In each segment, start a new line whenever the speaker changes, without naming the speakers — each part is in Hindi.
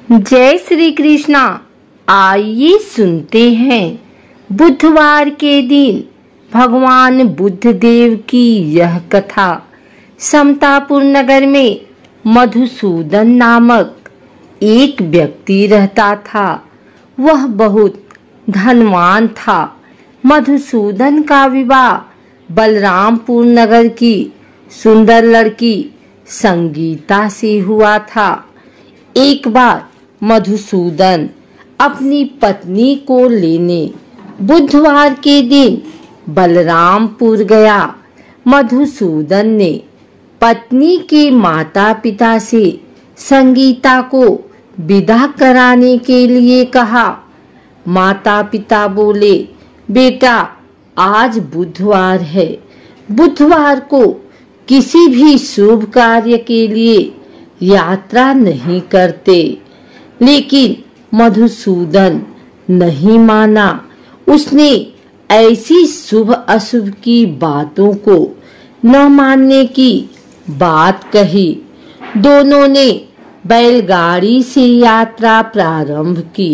जय श्री कृष्णा। आइए सुनते हैं बुधवार के दिन भगवान बुद्ध देव की यह कथा। समतापुर नगर में मधुसूदन नामक एक व्यक्ति रहता था। वह बहुत धनवान था। मधुसूदन का विवाह बलरामपुर नगर की सुंदर लड़की संगीता से हुआ था। एक बार मधुसूदन अपनी पत्नी को लेने बुधवार के दिन बलरामपुर गया। मधुसूदन ने पत्नी के माता पिता से संगीता को विदा कराने के लिए कहा। माता पिता बोले, बेटा आज बुधवार है, बुधवार को किसी भी शुभ कार्य के लिए यात्रा नहीं करते। लेकिन मधुसूदन नहीं माना। उसने ऐसी शुभ अशुभ की बातों को न मानने की बात कही। दोनों ने बैलगाड़ी से यात्रा प्रारंभ की।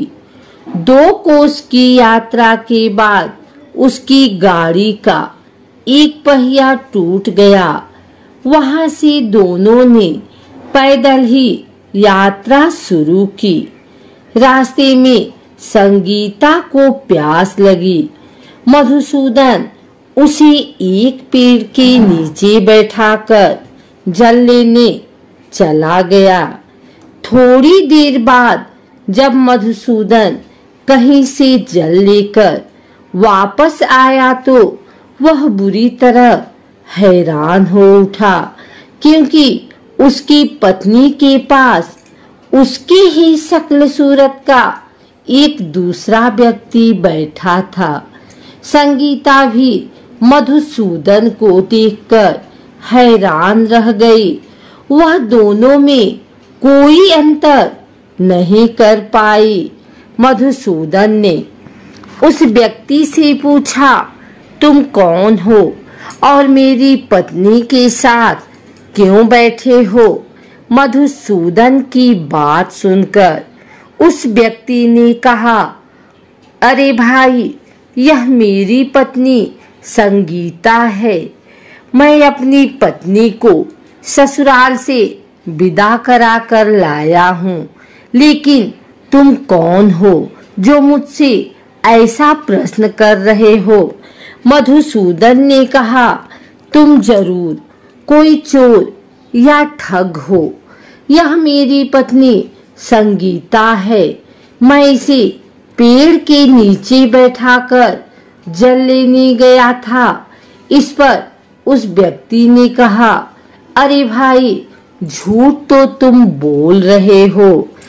2 कोस की यात्रा के बाद उसकी गाड़ी का एक पहिया टूट गया। वहां से दोनों ने पैदल ही यात्रा शुरू की। रास्ते में संगीता को प्यास लगी। मधुसूदन उसे एक पेड़ के नीचे बैठाकर जल लेने चला गया। थोड़ी देर बाद जब मधुसूदन कहीं से जल लेकर वापस आया तो वह बुरी तरह हैरान हो उठा, क्योंकि उसकी पत्नी के पास उसके ही शक्ल सूरत का एक दूसरा व्यक्ति बैठा था। संगीता भी मधुसूदन को देखकर हैरान रह गई। वह दोनों में कोई अंतर नहीं कर पाई। मधुसूदन ने उस व्यक्ति से पूछा, तुम कौन हो और मेरी पत्नी के साथ क्यों बैठे हो? मधुसूदन की बात सुनकर उस व्यक्ति ने कहा, अरे भाई, यह मेरी पत्नी संगीता है। मैं अपनी पत्नी को ससुराल से विदा करा कर लाया हूँ। लेकिन तुम कौन हो जो मुझसे ऐसा प्रश्न कर रहे हो? मधुसूदन ने कहा, तुम जरूर कोई चोर या ठग हो। यह मेरी पत्नी संगीता है। मैं इसे पेड़ के नीचे बैठाकर जल लेने गया था। इस पर उस व्यक्ति ने कहा, अरे भाई, झूठ तो तुम बोल रहे हो।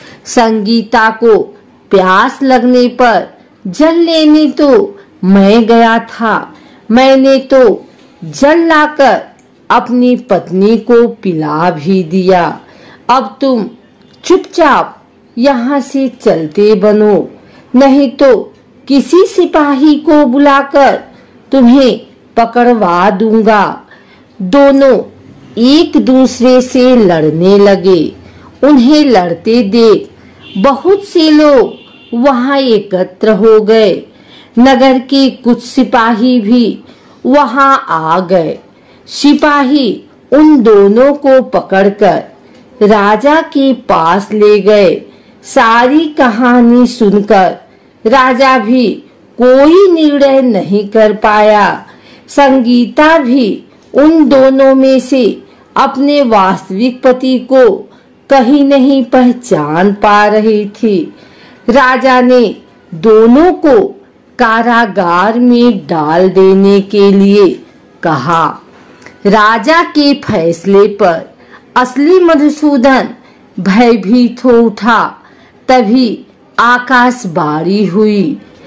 संगीता को प्यास लगने पर जल लेने तो मैं गया था। मैंने तो जल लाकर अपनी पत्नी को पिला भी दिया। अब तुम चुपचाप यहाँ से चलते बनो, नहीं तो किसी सिपाही को बुलाकर तुम्हें पकड़वा दूंगा। दोनों एक दूसरे से लड़ने लगे। उन्हें लड़ते देख बहुत से लोग वहां एकत्र हो गए। नगर के कुछ सिपाही भी वहां आ गए। सिपाही उन दोनों को पकड़कर राजा के पास ले गए। सारी कहानी सुनकर राजा भी कोई निर्णय नहीं कर पाया। संगीता भी उन दोनों में से अपने वास्तविक पति को कहीं नहीं पहचान पा रही थी। राजा ने दोनों को कारागार में डाल देने के लिए कहा। राजा के फैसले पर असली मधुसूदन भयभीत हो उठा। तभी आकाशवाणी हुई,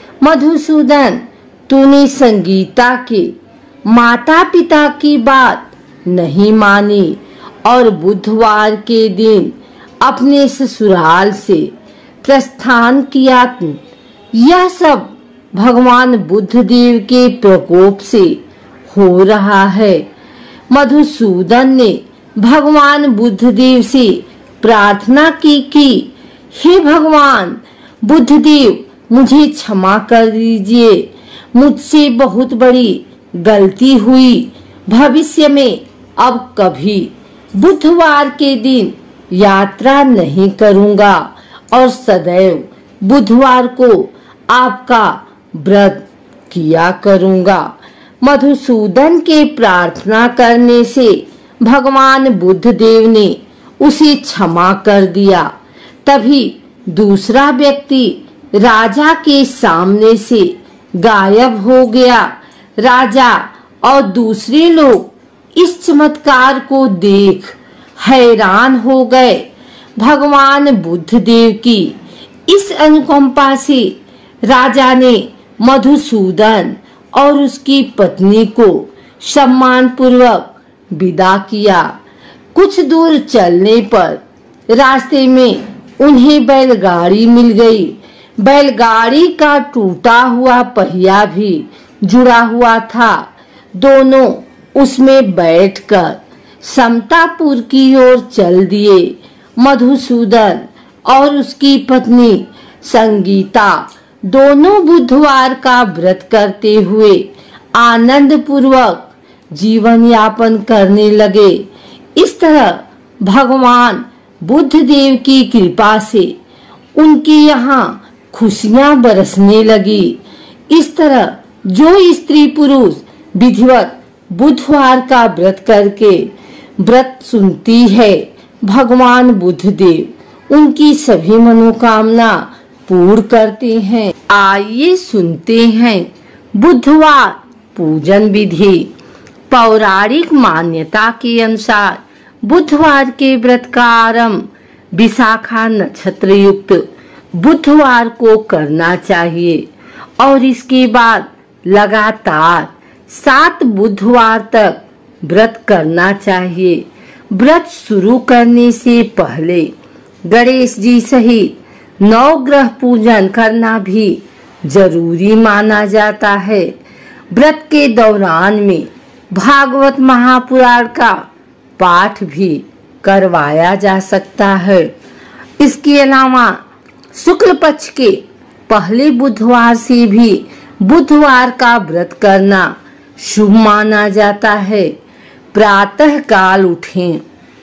मधुसूदन, तूने संगीता के माता पिता की बात नहीं मानी और बुधवार के दिन अपने ससुराल से प्रस्थान किया। यह सब भगवान बुद्ध देव के प्रकोप से हो रहा है। मधुसूदन ने भगवान बुद्ध देव से प्रार्थना की कि हे भगवान बुद्धदेव, मुझे क्षमा कर दीजिए, मुझसे बहुत बड़ी गलती हुई। भविष्य में अब कभी बुधवार के दिन यात्रा नहीं करूंगा और सदैव बुधवार को आपका व्रत किया करूंगा। मधुसूदन के प्रार्थना करने से भगवान बुद्धदेव ने उसे क्षमा कर दिया। तभी दूसरा व्यक्ति राजा के सामने से गायब हो गया। राजा और दूसरे लोग इस चमत्कार को देख हैरान हो गए। भगवान बुद्धदेव की इस अनुकंपा से राजा ने मधुसूदन और उसकी पत्नी को सम्मान पूर्वक विदा किया। कुछ दूर चलने पर रास्ते में उन्हें बैलगाड़ी मिल गई। बैलगाड़ी का टूटा हुआ पहिया भी जुड़ा हुआ था। दोनों उसमें बैठकर समतापुर की ओर चल दिए। मधुसूदन और उसकी पत्नी संगीता दोनों बुधवार का व्रत करते हुए आनंद पूर्वक जीवन यापन करने लगे। इस तरह भगवान बुद्धदेव की कृपा से उनकी यहाँ खुशियां बरसने लगी। इस तरह जो स्त्री पुरुष विधिवत बुधवार का व्रत करके व्रत सुनती है, भगवान बुद्धदेव उनकी सभी मनोकामना पूर्ण करते हैं। आइए सुनते हैं बुधवार पूजन विधि। पौराणिक मान्यता के अनुसार बुधवार के व्रत का आरंभ विशाखा नक्षत्र युक्त बुधवार को करना चाहिए और इसके बाद लगातार 7 बुधवार तक व्रत करना चाहिए। व्रत शुरू करने से पहले गणेश जी सहित 9 ग्रह पूजन करना भी जरूरी माना जाता है। व्रत के दौरान में भागवत महापुराण का पाठ भी करवाया जा सकता है। इसके अलावा शुक्ल पक्ष के पहले बुधवार से भी बुधवार का व्रत करना शुभ माना जाता है। प्रातः काल उठें।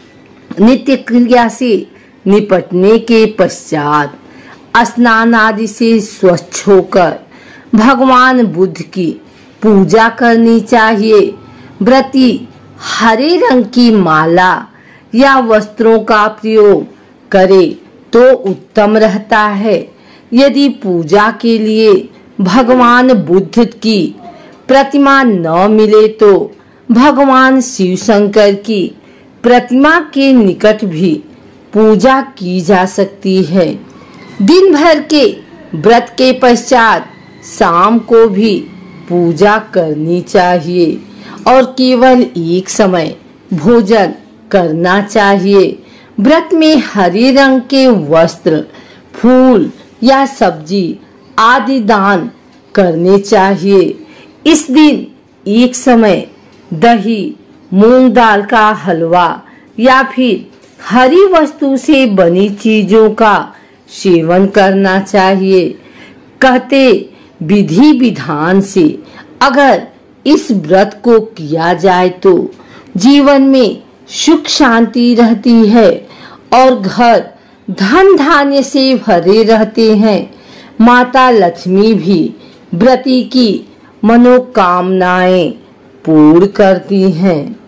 नित्य क्रिया से निपटने के पश्चात स्नान आदि से स्वच्छ होकर भगवान बुद्ध की पूजा करनी चाहिए। व्रती हरे रंग की माला या वस्त्रों का प्रयोग करे तो उत्तम रहता है। यदि पूजा के लिए भगवान बुद्ध की प्रतिमा न मिले तो भगवान शिव शंकर की प्रतिमा के निकट भी पूजा की जा सकती है। दिन भर के व्रत के पश्चात शाम को भी पूजा करनी चाहिए और केवल एक समय भोजन करना चाहिए। व्रत में हरे रंग के वस्त्र, फूल या सब्जी आदि दान करने चाहिए। इस दिन एक समय दही, मूंग दाल का हलवा या फिर हरी वस्तु से बनी चीजों का सेवन करना चाहिए। कहते विधि विधान से अगर इस व्रत को किया जाए तो जीवन में सुख शांति रहती है और घर धन धान्य से भरे रहते हैं। माता लक्ष्मी भी व्रती की मनोकामनाएं पूर्ण करती हैं।